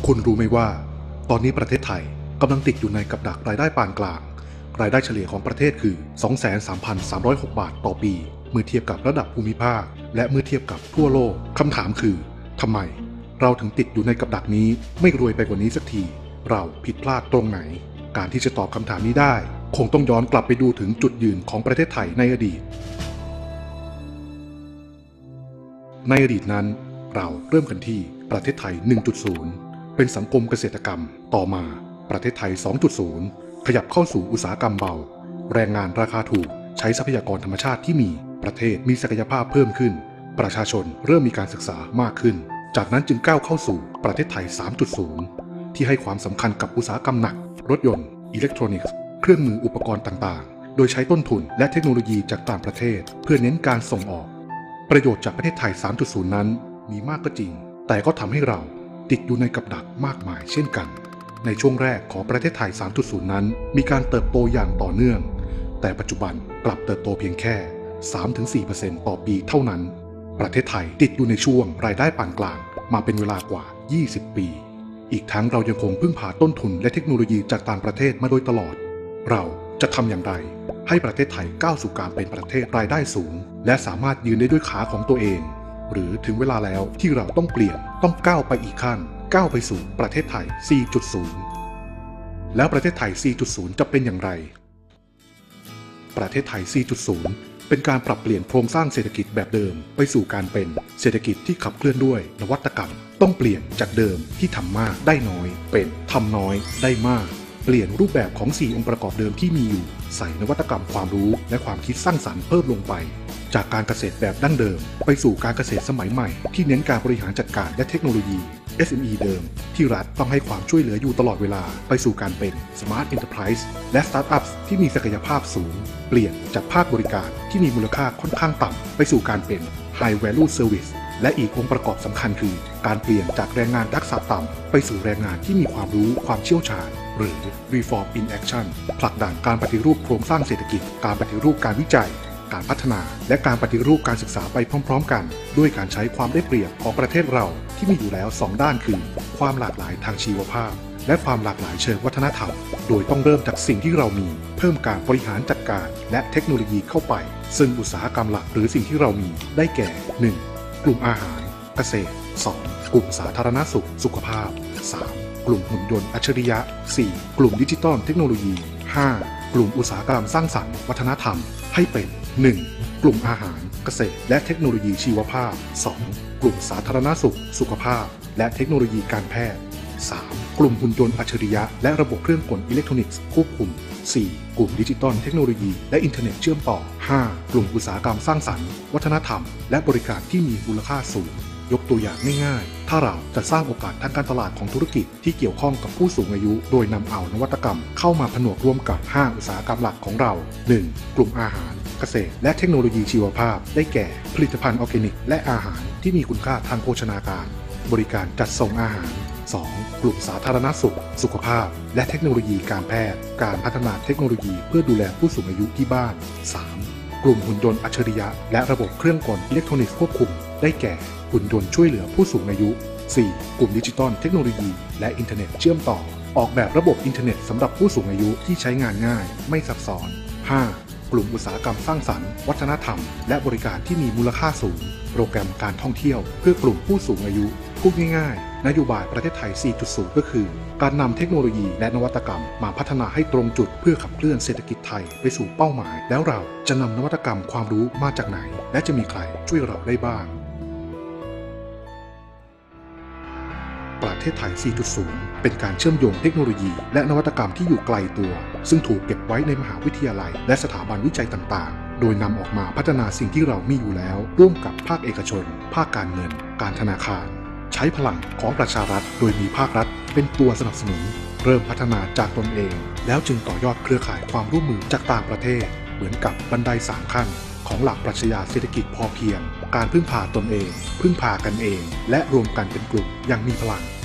คุณรู้ไหมว่าตอนนี้ประเทศไทยกำลังติดอยู่ในกับดักรายได้ปานกลางรายได้เฉลี่ยของประเทศคือ 23,306 บาทต่อปีเมื่อเทียบกับระดับภูมิภาคและเมื่อเทียบกับทั่วโลกคำถามคือทำไมเราถึงติดอยู่ในกับดักนี้ไม่รวยไปกว่านี้สักทีเราผิดพลาดตรงไหนการที่จะตอบคำถามนี้ได้คงต้องย้อนกลับไปดูถึงจุดยืนของประเทศไทยในอดีตนั้นเราเริ่มกันที่ประเทศไทย 1.0 เป็นสังคมเกษตรกรรมต่อมาประเทศไทย 2.0 ขยับเข้าสู่อุตสาหกรรมเบาแรงงานราคาถูกใช้ทรัพยากรธรรมชาติที่มีประเทศมีศักยภาพเพิ่มขึ้นประชาชนเริ่มมีการศึกษามากขึ้นจากนั้นจึงก้าวเข้าสู่ประเทศไทย 3.0 ที่ให้ความสำคัญกับอุตสาหกรรมหนักรถยนต์อิเล็กทรอนิกส์เครื่องมืออุปกรณ์ต่างๆโดยใช้ต้นทุนและเทคโนโลยีจากต่างประเทศเพื่อเน้นการส่งออกประโยชน์จากประเทศไทย 3.0 นั้นมีมากก็จริงแต่ก็ทำให้เราติดอยู่ในกับดักมากมายเช่นกันในช่วงแรกของประเทศไทย 3.0 นั้นมีการเติบโตอย่างต่อเนื่องแต่ปัจจุบันกลับเติบโตเพียงแค่ 3-4% ต่อปีเท่านั้นประเทศไทยติดอยู่ในช่วงรายได้ปานกลางมาเป็นเวลากว่า 20 ปีอีกทั้งเรายังคงพึ่งพาต้นทุนและเทคโนโลยีจากต่างประเทศมาโดยตลอดเราจะทำอย่างไรให้ประเทศไทยก้าวสู่การเป็นประเทศรายได้สูงและสามารถยืนได้ด้วยขาของตัวเองหรือถึงเวลาแล้วที่เราต้องเปลี่ยนต้องก้าวไปอีกขั้นก้าวไปสู่ประเทศไทย 4.0 แล้วประเทศไทย 4.0 จะเป็นอย่างไรประเทศไทย 4.0 เป็นการปรับเปลี่ยนโครงสร้างเศรษฐกิจแบบเดิมไปสู่การเป็นเศรษฐกิจที่ขับเคลื่อนด้วยนวัตกรรมต้องเปลี่ยนจากเดิมที่ทำมากได้น้อยเป็นทำน้อยได้มากเปลี่ยนรูปแบบของ4องค์ประกอบเดิมที่มีอยู่ใส่นวัตกรรมความรู้และความคิดสร้างสรรค์เพิ่มลงไปจากการเกษตรแบบดั้งเดิมไปสู่การเกษตรสมัยใหม่ที่เน้นการบริหารจัดการและเทคโนโลยี SME เดิมที่รัฐต้องให้ความช่วยเหลืออยู่ตลอดเวลาไปสู่การเป็น Smart Enterprise และ Startups ที่มีศักยภาพสูงเปลี่ยนจากภาคบริการที่มีมูลค่าค่อนข้างต่ำไปสู่การเป็น High Value Service และอีกองค์ประกอบสำคัญคือการเปลี่ยนจากแรงงานทักษะต่ำไปสู่แรงงานที่มีความรู้ความเชี่ยวชาญหรือ Reform in Action ผลักดันการปฏิรูปโครงสร้างเศรษฐกิจการปฏิรูปการวิจัยการพัฒนาและการปฏิรูปการศึกษาไปพร้อมๆกันด้วยการใช้ความได้เปรียบของประเทศเราที่มีอยู่แล้ว2ด้านคือความหลากหลายทางชีวภาพและความหลากหลายเชิงวัฒนธรรมโดยต้องเริ่มจากสิ่งที่เรามีเพิ่มการบริหารจัดการและเทคโนโลยีเข้าไปซึ่งอุตสาหกรรมหลักหรือสิ่งที่เรามีได้แก่ 1. กลุ่มอาหารเกษตร 2. กลุ่มสาธารณสุขสุขภาพ 3. กลุ่มหุ่นยนต์อัจฉริยะ 4. กลุ่มดิจิทัลเทคโนโลยี 5. กลุ่มอุตสาหกรรมสร้างสรรค์วัฒนธรรมให้เป็น 1. กลุ่มอาหารเกษตรและเทคโนโลยีชีวภาพ 2. กลุ่มสาธารณสุขสุขภาพและเทคโนโลยีการแพทย์ 3. กลุ่มหุ่นยนต์อัจฉริยะและระบบเครื่องกลอิเล็กทรอนิกส์ควบคุม 4. กลุ่มดิจิตอลเทคโนโลยีและอินเทอร์เน็ตเชื่อมต่อ 5. กลุ่มอุตสาหกรรมสร้างสรรค์วัฒนธรรมและบริการที่มีมูลค่าสูงยกตัวอย่างง่ายๆถ้าเราจะสร้างโอกาสทางการตลาดของธุรกิจที่เกี่ยวข้องกับผู้สูงอายุโดยนำเอานวัตกรรมเข้ามาผนวกร่วมกับ5อุตสาหกรรมหลักของเรา 1. กลุ่มอาหารเกษตรและเทคโนโลยีชีวภาพได้แก่ผลิตภัณฑ์ออร์แกนิกและอาหารที่มีคุณค่าทางโภชนาการบริการจัดส่งอาหาร 2. กลุ่มสาธารณสุขสุขภาพและเทคโนโลยีการแพทย์การพัฒนาเทคโนโลยีเพื่อดูแลผู้สูงอายุที่บ้าน 3. กลุ่มหุ่นยนต์อัจฉริยะและระบบเครื่องกลอิเล็กทรอนิกส์ควบคุมได้แก่หุ่นยนต์ช่วยเหลือผู้สูงอายุ 4. กลุ่มดิจิตอลเทคโนโลยีและอินเทอร์เน็ตเชื่อมต่อออกแบบระบบอินเทอร์เน็ตสำหรับผู้สูงอายุที่ใช้งานง่ายไม่ซับซ้อน 5. กลุ่มอุตสาหกรรมสร้างสรรค์วัฒนธรรมและบริการที่มีมูลค่าสูงโปรแกรมการท่องเที่ยวเพื่อกลุ่มผู้สูงอายุพูดง่ายๆนโยบายประเทศไทย 4.0 ก็คือการนำเทคโนโลยีและนวัตกรรมมาพัฒนาให้ตรงจุดเพื่อขับเคลื่อนเศรษฐกิจไทยไปสู่เป้าหมายแล้วเราจะนำนวัตกรรมความรู้มาจากไหนและจะมีใครช่วยเราได้บ้างประเทศไทย 4.0 เป็นการเชื่อมโยงเทคโนโลยีและนวัตกรรมที่อยู่ไกลตัวซึ่งถูกเก็บไว้ในมหาวิทยาลัยและสถาบันวิจัยต่างๆโดยนำออกมาพัฒนาสิ่งที่เรามีอยู่แล้วร่วมกับภาคเอกชนภาคการเงินการธนาคารใช้พลังของประชารัฐโดยมีภาครัฐเป็นตัวสนับสนุนเริ่มพัฒนาจากตนเองแล้วจึงต่อยอดเครือข่ายความร่วมมือจากต่างประเทศเหมือนกับบันได3 ขั้นของหลักปรัชญาเศรษฐกิจพอเพียงการพึ่งพาตนเองพึ่งพากันเองและรวมกันเป็นกลุ่มอย่างมีพลัง